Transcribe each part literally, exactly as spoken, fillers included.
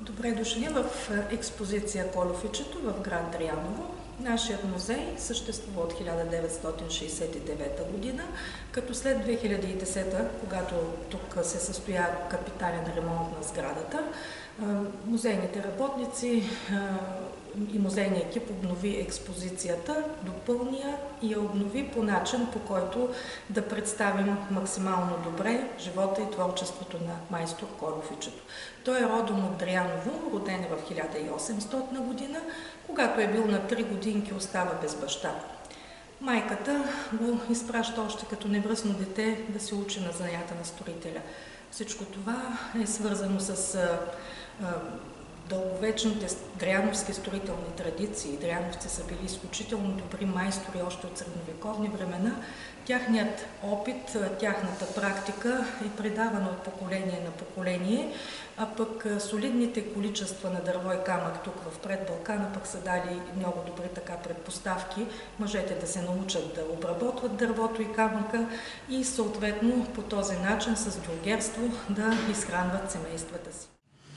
Добре дошли в експозиция Колюфичето в град Дряново. Нашият музей съществува от хиляда деветстотин шейсет и девета година, като след две хиляди и десета, когато тук се състоя капитален ремонт на сградата, музейните работници и музейният екип обнови експозицията, допълни я и я обнови по начин, по който да представим максимално добре живота и творчеството на майстор Колюфичето. Той е родом от Дряново, роден е в хиляда и осемстотна година, когато е бил на три годинки, остава без баща. Майката го изпраща още като невръстно дете да се учи на занаята на строителя. Всичко това е свързано с а, а, дълговечните дряновски строителни традиции. Дряновци са били изключително добри майстори още от средновековни времена. Тяхният опит, тяхната практика е предавана от поколение на поколение, а пък солидните количества на дърво и камък тук в Предбалкана пък са дали много добри така предпоставки мъжете да се научат да обработват дървото и камъка и съответно по този начин с дюлгерство да изхранват семействата си.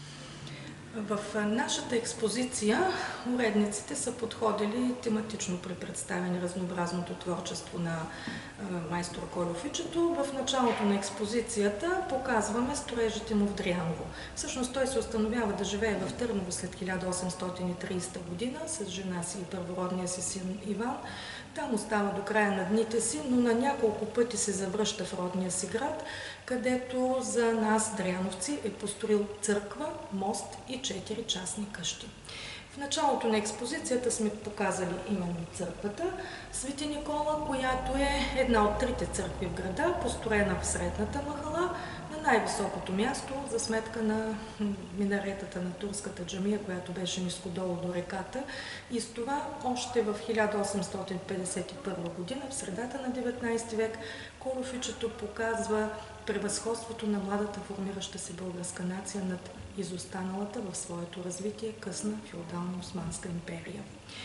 В нашата експозиция уредниците са подходили тематично при представяне разнообразното творчество на майстор Колюфичето. В началото на експозицията показваме строежите му в Дряново. Всъщност той се установява да живее в Търново след хиляда осемстотин и тридесета година с жена си и първородния си син Иван. Там остава до края на дните си, но на няколко пъти се завръща в родния си град, където за нас, дряновци, е построил църква, мост и четири частни къщи. В началото на експозицията сме показали именно църквата Свети Никола, която е една от трите църкви в града, построена в средната махала, на най-високото място, за сметка на минаретата на турската джамия, която беше нискодолу до реката. И с това още в хиляда осемстотин петдесет и първа година, в средата на деветнадесети век, Колюфичето показва превъзходството на младата формираща се българска нация над изостаналата в своето развитие късна феодална османска империя.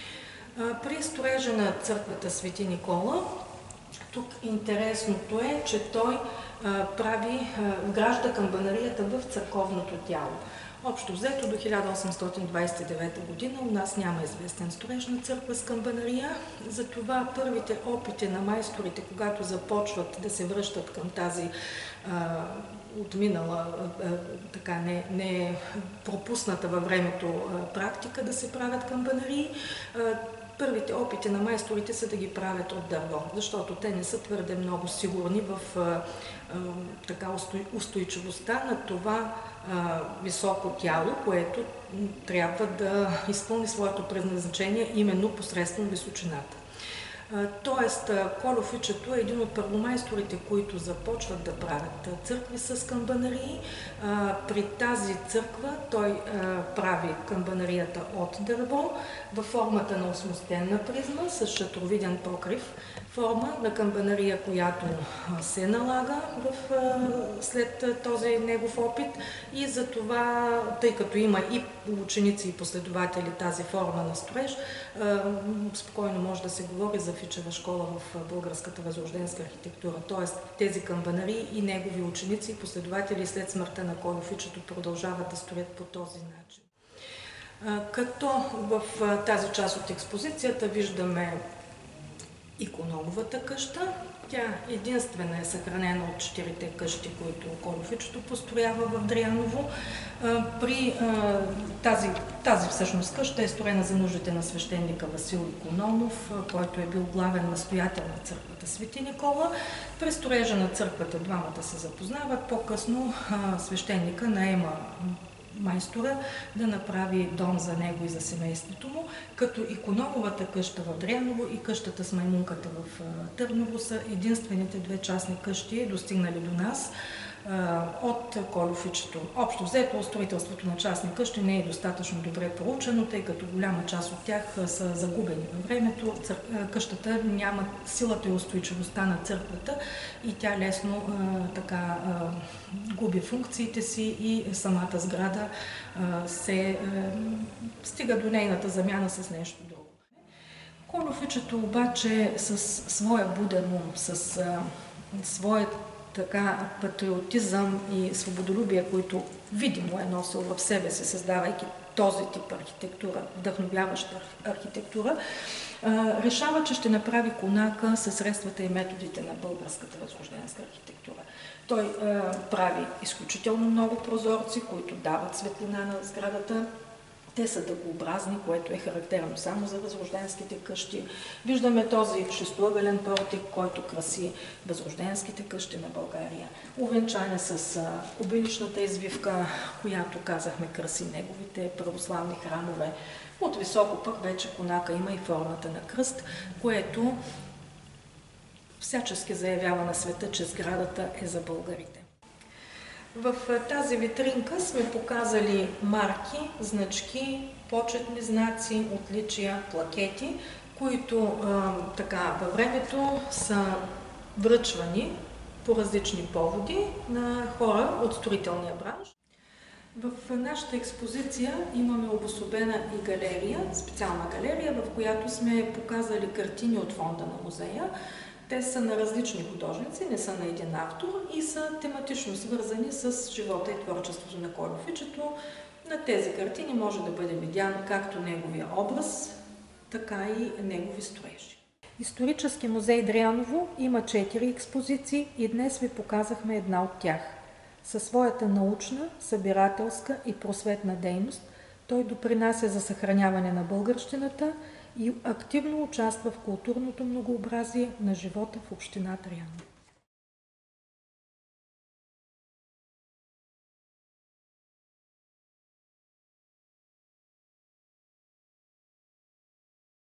При строежа на църквата Свети Никола, тук интересното е, че той а, прави, а, вгражда камбанарията в църковното тяло. Общо взето до хиляда осемстотин двадесет и девета година у нас няма известен строеж на църква с камбанария, затова първите опити на майсторите, когато започват да се връщат към тази а, отминала, а, така не, не пропусната във времето а, практика да се правят камбанарии, а, първите опити на майсторите са да ги правят от дърво, защото те не са твърде много сигурни в а, а, така устой, устойчивостта на това а, високо тяло, което трябва да изпълни своето предназначение именно посредством височината. Тоест, Колюфичето е един от първомайсторите, които започват да правят църкви с камбанарии. При тази църква той прави камбанарията от дърво във формата на осмостенна призма с шатровиден покрив, форма на камбанария, която се налага в, след този негов опит и за това, тъй като има и ученици и последователи тази форма на строеж, спокойно може да се говори за Фичева школа в българската възрожденска архитектура. Тоест тези камбанарии и негови ученици и последователи след смъртта на Колюфичето продължават да строят по този начин. Като в тази част от експозицията виждаме икономовата къща. Тя единствена е съхранена от четирите къщи, които Колюфичето построява в Дряново. При тази, тази всъщност къща е строена за нуждите на свещеника Васил Икономов, който е бил главен настоятел на църквата Свети Никола. При строежа на църквата двамата се запознават. По-късно свещеника наема майстора да направи дом за него и за семейството му, като икономовата къща в Дряново и къщата с маймунката в Търново са единствените две частни къщи, достигнали до нас от Колюфичето. Общо взето, строителството на частни къщи не е достатъчно добре проучено, тъй като голяма част от тях са загубени във времето. Къщата няма силата и устойчивостта на църквата и тя лесно а, така а, губи функциите си и самата сграда а, се а, стига до нейната замяна с нещо друго. Колюфичето обаче с своя буден ум, с а, своят така патриотизъм и свободолюбие, които видимо е носил в себе си, създавайки този тип архитектура, вдъхновяваща архитектура, решава, че ще направи конака със средствата и методите на българската възрожденска архитектура. Той е, прави изключително много прозорци, които дават светлина на сградата. Те са дъгообразни, което е характерно само за възрожденските къщи. Виждаме този шестоъгълен портик, който краси възрожденските къщи на България. Увенчан е с обелищната извивка, която, казахме, краси неговите православни храмове. От високо пък вече конака има и формата на кръст, което всячески заявява на света, че сградата е за българите. В тази витринка сме показали марки, значки, почетни знаци, отличия, плакети, които а, така във времето са връчвани по различни поводи на хора от строителния бранш. В нашата експозиция имаме обособена и галерия, специална галерия, в която сме показали картини от фонда на музея. Те са на различни художници, не са на един автор и са тематично свързани с живота и творчеството на Колюфичето. На тези картини може да бъде видян както неговия образ, така и негови строежи. Исторически музей Дряново има четири експозиции и днес ви показахме една от тях. Със своята научна, събирателска и просветна дейност той допринася за съхраняване на българщината и активно участва в културното многообразие на живота в община Дряново.